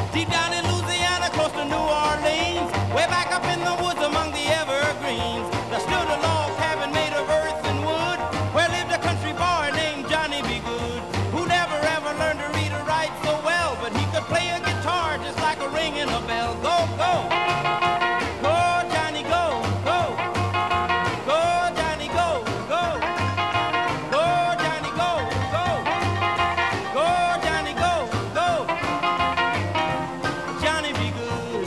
Deep down in Louisiana, close to New Orleans, way back up in the woods among the evergreens, there stood a log cabin made of earth and wood, where lived a country boy named Johnny B. Good, who never ever learned to read or write so well, but he could play a guitar just like a ringing a bell. Go, go! Go, Johnny, go, go! Go, Johnny, go, go! Go, Johnny, go, go! Go, Johnny, go, go! Johnny be good.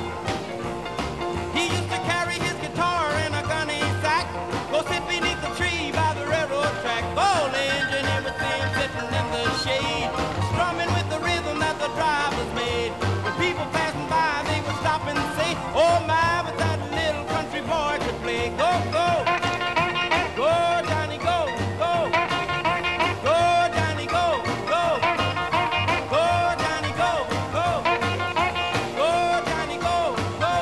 He used to carry his guitar in a gunny sack, go sit beneath the tree by the railroad track, gold engine, everything sitting in the shade, strumming with the rhythm that the drivers made. When people passing by, they would stop and say, oh my, but that little country boy could play. Go, go! Go, Johnny, go, go! Go, Johnny, go, go! Go, Johnny, go, go! Go, Johnny, go, go!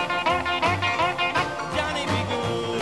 Johnny be good.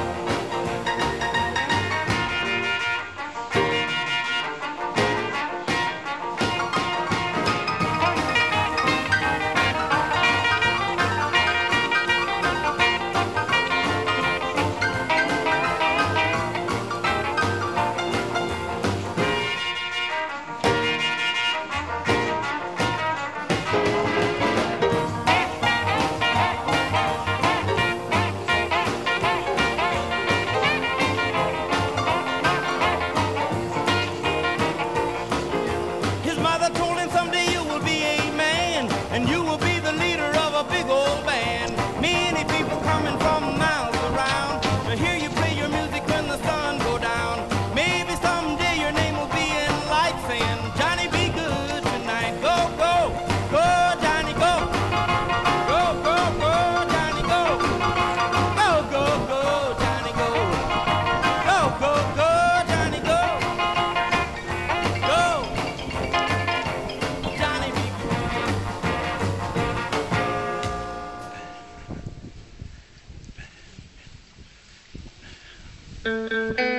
His mother told him someday you will be a man, and you will be the leader of a big old band. Many people coming from miles around to hear you play your music when the sun go down. Maybe someday your name will be in lights saying, Johnny be good tonight. Go, go, go, Johnny, go. Go, go, go, Johnny, go. Go, go, go, Johnny, go. Go, go, go, Johnny, go. Go. Johnny be good.